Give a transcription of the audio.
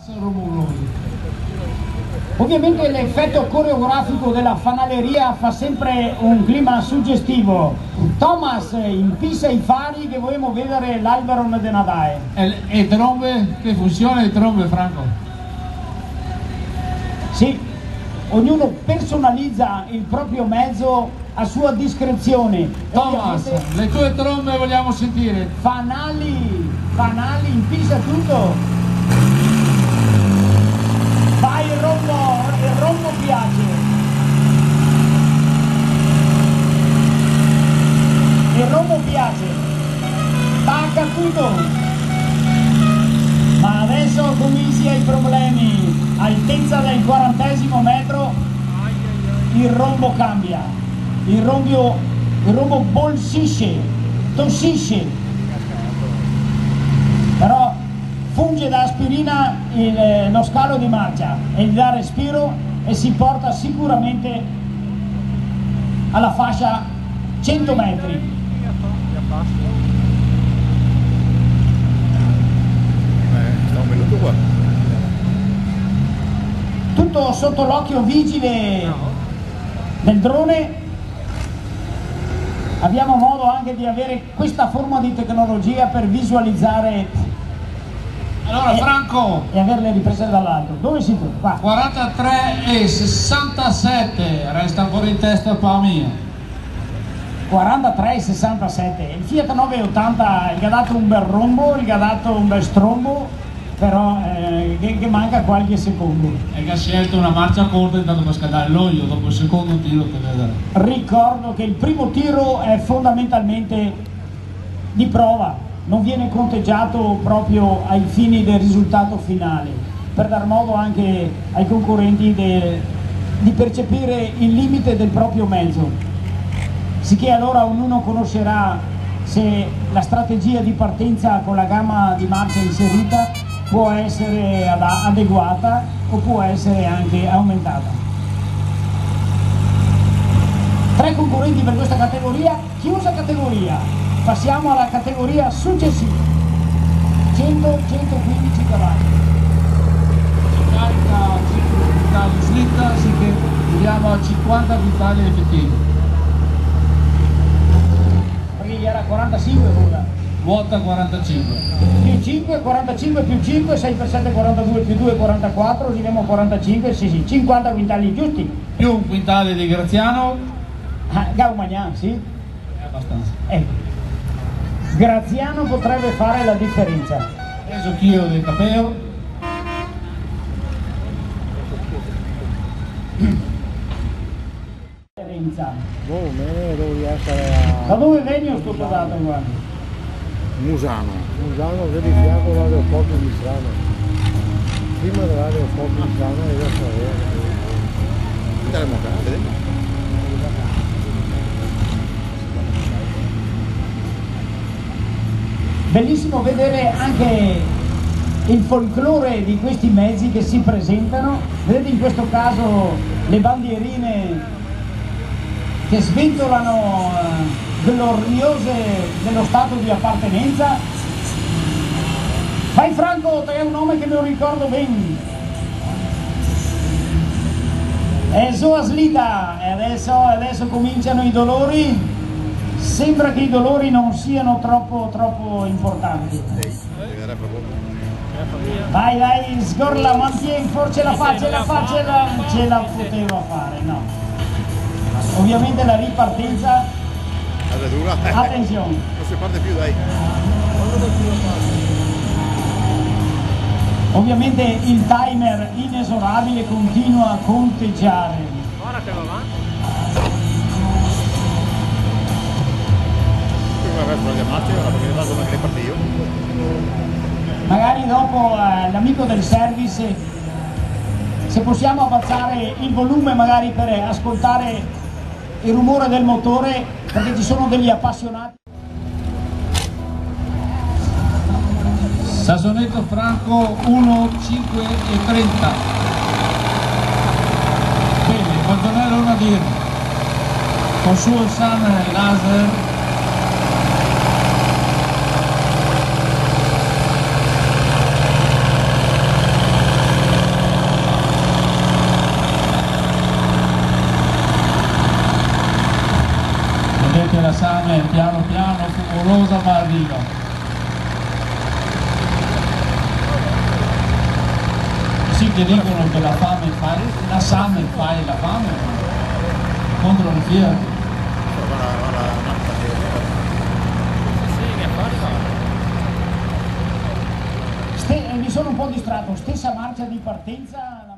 Ovviamente l'effetto coreografico della fanaleria fa sempre un clima suggestivo. Thomas, impissa i fari che vogliamo vedere l'albero di Natale. E trombe? Che funziona le trombe, Franco? Sì, ognuno personalizza il proprio mezzo a sua discrezione. Thomas, le tue trombe vogliamo sentire. Fanali, impissa tutto. Vai il rombo piace. Il rombo piace. Spacca tutto. Ma adesso cominciano i problemi. Altezza del 40° metro, il rombo cambia. Il rombo bolsisce, tossisce. Però funge da aspirina lo scalo di marcia e gli dà respiro e si porta sicuramente alla fascia 100 metri. Tutto sotto l'occhio vigile del drone. Abbiamo modo anche di avere questa forma di tecnologia per visualizzare allora Franco e avere le riprese dall'alto. Dove sei tu? Qua. 43,67, resta ancora in testa a pa mia. 43,67. Il Fiat 980 gli ha dato un bel rombo, gli ha dato un bel strombo, però che manca qualche secondo. E che ha scelto una marcia corta intanto per scaldare l'olio, dopo il secondo tiro te vedere. Ricordo che il primo tiro è fondamentalmente di prova. Non viene conteggiato proprio ai fini del risultato finale, per dar modo anche ai concorrenti di percepire il limite del proprio mezzo, sicché allora ognuno conoscerà se la strategia di partenza con la gamma di marcia inserita può essere adeguata o può essere anche aumentata. 3 concorrenti per questa categoria, chiusa categoria. Passiamo alla categoria successiva, 100-115 cavalli. Carica 5 quintali slitta, sicché arriviamo a 50 quintali effettivi. Perché gli era 45 ora. Vuota 45. Più 5, 45 più 5, 6 per 7, 42 più 2, 44, arriviamo a 45, sì, 50 quintali giusti. Più un quintale di Graziano. Gaumagnan, sì. Abbastanza. Graziano potrebbe fare la differenza. Preso chilo del capeo. Da dove vengo sto posato qua? Musano, che di fianco all'aeroporto di Misano. Prima dell'aeroporto di Misano e adesso è. Bellissimo vedere anche il folklore di questi mezzi che si presentano. Vedete in questo caso le bandierine che sventolano gloriose dello stato di appartenenza. Vai Franco, te è un nome che non ricordo bene. E su Aslita, e adesso cominciano i dolori. Sembra che i dolori non siano troppo importanti. Vai, sgorla, mantieni, forse ce la fa, ce la poteva fare, no. Ovviamente la ripartenza, attenzione. Non si parte più, dai. Ovviamente il timer inesorabile continua a conteggiare. Ora che va avanti. Magari dopo l'amico del service, se possiamo abbassare il volume magari per ascoltare il rumore del motore, perché ci sono degli appassionati. Sassonetto Franco 1,5,30. Bene, Fontanello Nadir con suo San laser. Vedete la Same piano piano, fumorosa ma arriva. Sì che dicono che la Same fa la fame contro la Fiat. Mi sono un po' distratto, stessa marcia di partenza.